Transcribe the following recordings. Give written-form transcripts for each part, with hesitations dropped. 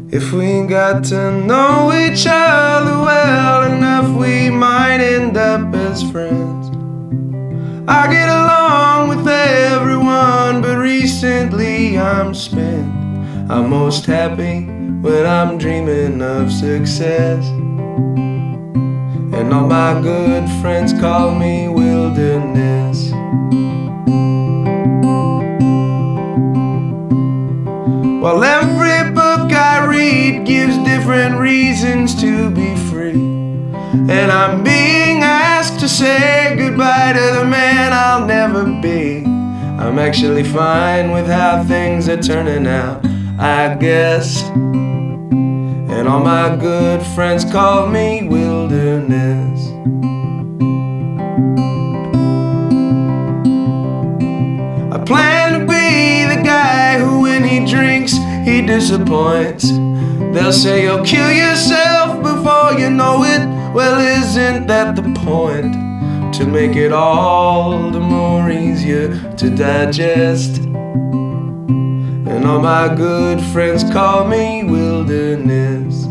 If we got to know each other well enough, we might end up as friends. I get along with everyone, but recently I'm spent. I'm most happy when I'm dreaming of success. And all my good friends call me wilderness. While every book I read gives different reasons to be free, and I'm being asked to say goodbye to the man I'll never be, I'm actually fine with how things are turning out, I guess. And all my good friends call me wilderness. I plan to be the guy who, when he drinks, he disappoints. They'll say you'll kill yourself before you know it. Well, isn't that the point? To make it all the more easier to digest. And all my good friends call me wilderness.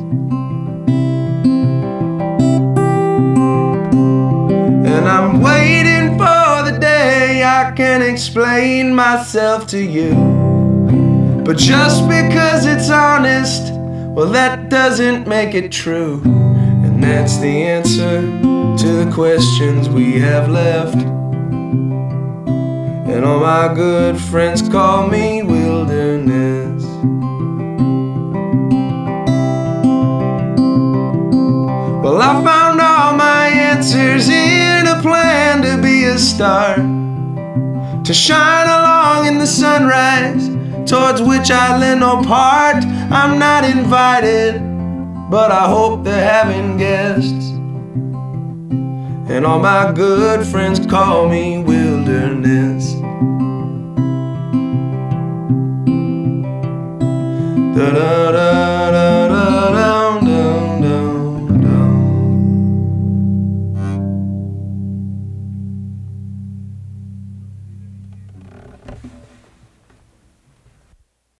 And I'm waiting for the day I can explain myself to you. But just because it's honest, well, that doesn't make it true. And that's the answer to the questions we have left. And all my good friends call me wilderness. Well, I found all my answers in a plan to be a star, to shine along in the sunrise, towards which I lend no part. I'm not invited, but I hope they're having guests. And all my good friends call me wilderness. Da da da da.